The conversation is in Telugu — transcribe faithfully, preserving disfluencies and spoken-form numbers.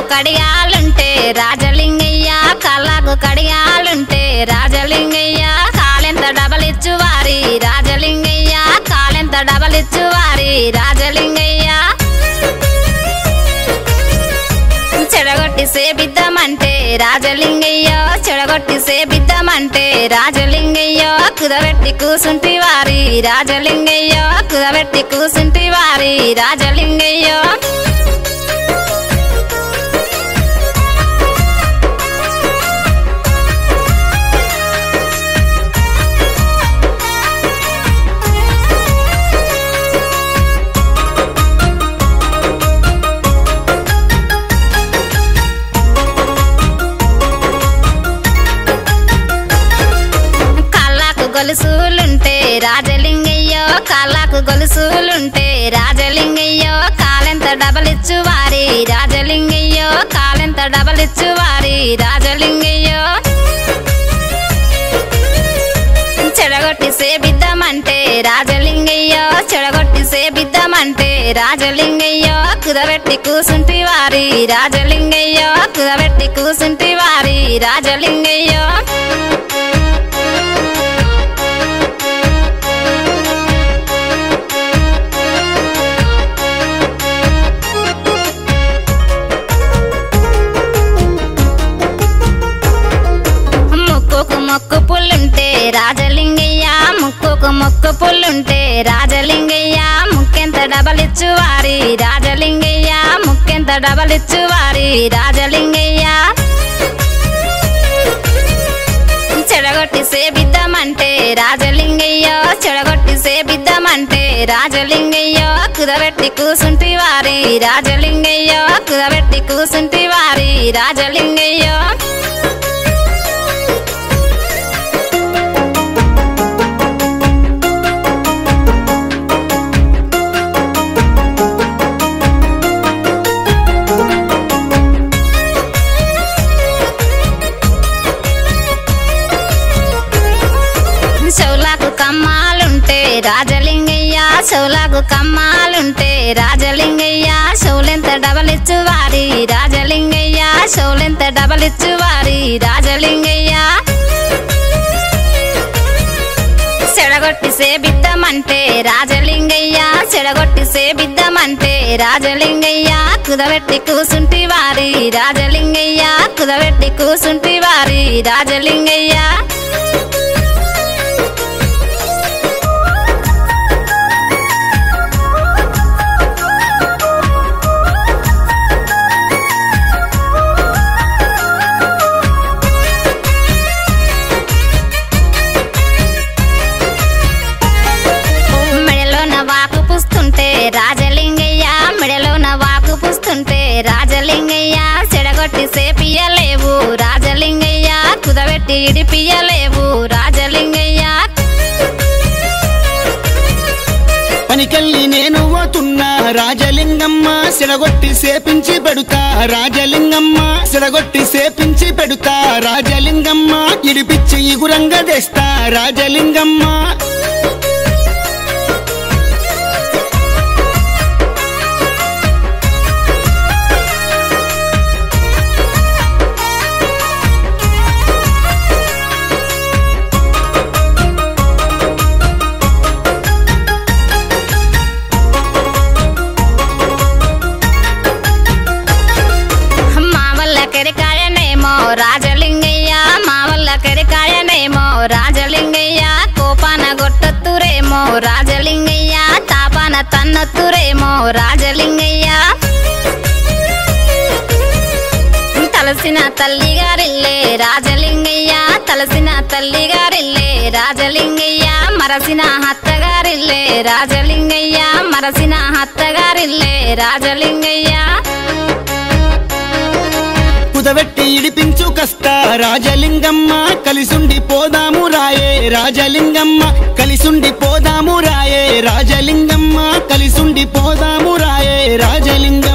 కడియాలుంటే రాజలింగయ్య కాళ్ళకు కడియాలుంటే రాజలింగయ్య కాలెంత డబలిచ్చు వారి రాజలింగయ్య కాలెంత డబలిచ్చు వారి రాజలింగయ్య చెడగొట్టి సేబిద్దామంటే రాజలింగయ్య చెడగొట్టి సేబిద్దామంటే రాజలింగయ్య కుదబెట్టి కూసుంటి వారి రాజలింగయ్య కుదబెట్టి కూసుంటి వారి రాజలింగయ్య గొలుసులుంటే రాజలింగయ్య కాళ్ళకు గొలుసులుంటే రాజలింగయ్య కాలెంత డబలిచ్చు వారి రాజలింగయ్య కాలెంత డబలిచ్చు వారి రాజలింగయ్య చెడగొట్టి సేబిద్దామంటే రాజలింగయ్య చెడగొట్టి సేబిద్దామంటే రాజలింగయ్య కుదబెట్టి కూసుంటి వారి రాజలింగయ్య కుదబెట్టి కూసుంటి వారి రాజలింగయ్య మొక్కు పుల్లుంటే రాజలింగయ్య ముక్కుకు మొక్కు పుల్లుంటే రాజలింగయ్య ముక్కెంత డబలిచ్చు వారి రాజలింగయ్య ముక్కెంత డబలిచ్చు వారి రాజలింగయ్య చెడగొట్టి సేబిద్దామంటే రాజలింగయ్య చెడగొట్టి సేబిద్దామంటే రాజలింగయ్య కుదబెట్టి కూసుంటి వారి రాజలింగయ్య కుదబెట్టి కూసుంటి వారి రాజలింగయ్య చెవులకు కమ్మాలుంటే రాజలింగయ్య చెవులకు కమ్మాలుంటే రాజలింగయ్య చెవులెంత డబలిచ్చు వారి రాజలింగయ్య చెవులెంత డబలిచ్చు వారి రాజలింగయ్య చెడగొట్టి సేబిద్దామంటే రాజలింగయ్య చెడగొట్టి సేబిద్దామంటే రాజలింగయ్య కుదబెట్టి కూసుంటి వారి రాజలింగయ్య కుదబెట్టి కూసుంటి వారి రాజలింగయ్య రాజలింగయ్య మెడలోన వాకు పుస్తుంటే రాజలింగయ్య చెడగొట్టి సేపియలేవు రాజలింగయ్య కుదబెట్టి ఇడిపియలేవు రాజలింగయ్య పనికెళ్ళి నేను పోతున్నా రాజలింగమ్మ చెడగొట్టి సేపించి పెడుతా రాజలింగమ్మ చెడగొట్టి సేపించి పెడుతా రాజలింగమ్మ ఇడిపిచ్చి ఇగురంగా తెస్తా రాజలింగమ్మ రాజలింగయ్య మా వల్ల కరికాయనేమో రాజలింగయ్య కోపాన గొట్టత్తురేమో రాజలింగయ్య తాపాన తన్నత్తురేమో రాజలింగయ్య తలసిన తల్లిగారిల్లే రాజలింగయ్య తలసిన తల్లిగారిల్లే రాజలింగయ్య మరసిన హత్తగారిల్లే రాజలింగయ్య మరసిన హత్తగారిల్లే రాజలింగయ్య కుదబెట్టి ఇడిపించు కష్ట రాజలింగమ్మ కలిసుండి పోదాము రాయే రాజలింగమ్మ కలిసుండి పోదాము రాయే రాజలింగమ్మ కలిసుండి పోదాము రాయే రాజలింగ